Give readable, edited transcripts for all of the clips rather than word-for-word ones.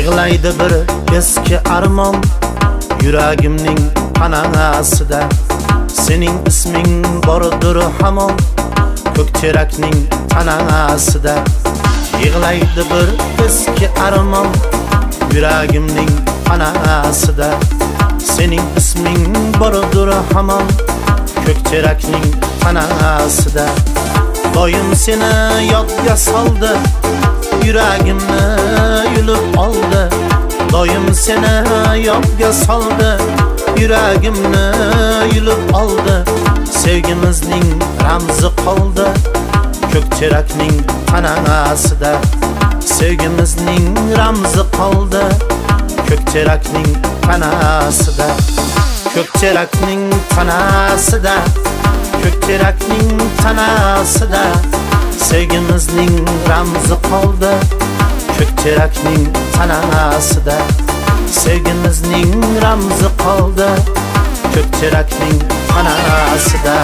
Yig'laydi bir eski armon yuragimning panasida. Sening isming bordir hamon ko'kterakning tanasida. Yig'laydi bir eski armon yuragimning panasida. Sening isming bordir hamon ko'kterakning tanasida. Doim seni yodga soldi, yuragimni yulib oldi. Doim seni yodga soldi, yuragimni yulib oldi. Sevgimizning ramzi qoldi ko'kterakning tanasida. Sevgimizning ramzi qoldi ko'kterakning tanasida. Ko'kterakning tanasida, ko'kterakning tanasida. Sevgimizning ramzi qoldi ko'kterakning tanasida. Sevgimizning ramzi qoldi ko'kterakning tanasida.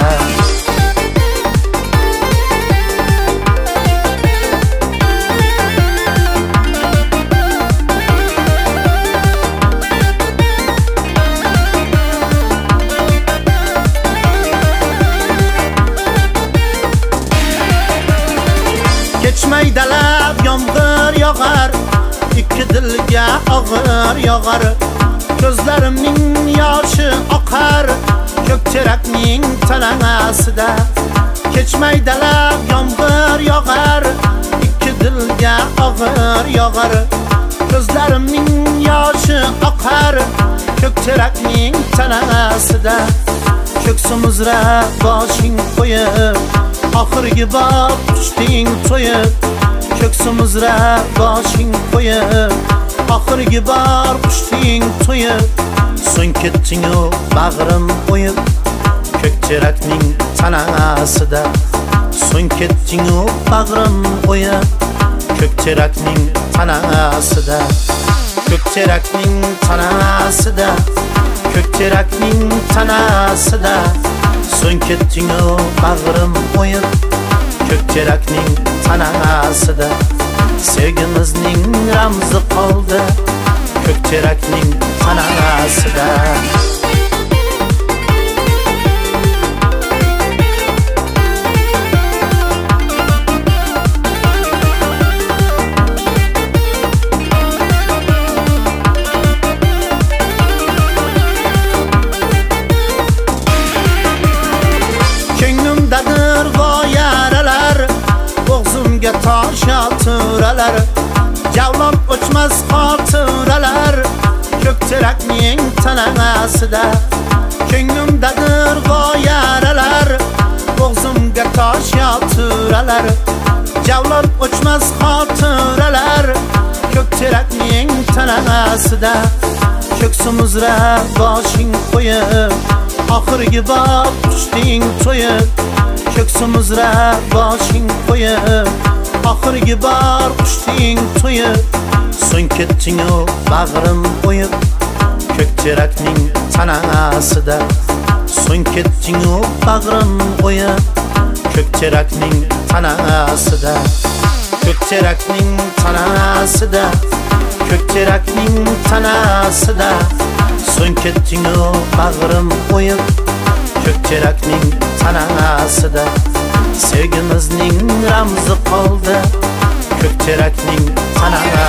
Kechmay dalab yomg'ir yog'ar, ikki dilga og'ir yog'ar. Ko'zlarimning yoshi oqar ko'kterakning tanasida. Kechmay dalab yomg'ir yog'ar, ikki dilga og'ir yog'ar. Ko'zlarimning yoshi oqar ko'kterakning tanasida. Ko'ksimizra boshing qo'yib, oxirgi bor quchding to'yib. Ko'ksimizra boshing qo'yib, oxirgi bor quchding to'yib. So'ng ketding-u bag'rim o'yib ko'kterakning tanasida. So'ng ketding-u bag'rim o'yib ko'kterakning tanasida. Ko'kterakning tanasida, ko'kterakning tanasida. So'ng ketding-u bag'rim o'yib ko'kterakning tanasida. Sevgimizning ramzi qoldi ko'kterakning tanasida. Ko'nglimdadir voyaralar, bo'g'zimga tosh otiralar. Javlon o'chmas xotiralar ko'kterakning tanasida. Ko'nglimdadir voyaralar, bo'g'zimga tosh otiralar. Javlon o'chmas xotiralar ko'kterakning tanasida. Ko'ksimizra boshing qo'yib, oxirgi bor quchding to'yib. Ko'ksimizra boshing qo'yib, oxirgi bor quchding to'yib. So'ng ketding-u bag'rim o'yib ko'kterakning tanasida. So'ng ketding-u bag'rim o'yib ko'kterakning tanasida. Ko'kterakning tanasida, ko'kterakning tanasida. So'ng ketding-u bag'rim o'yib ko'kterakning tanasida. Sevgimizning ramzi qoldi ko'kterakning tanasida.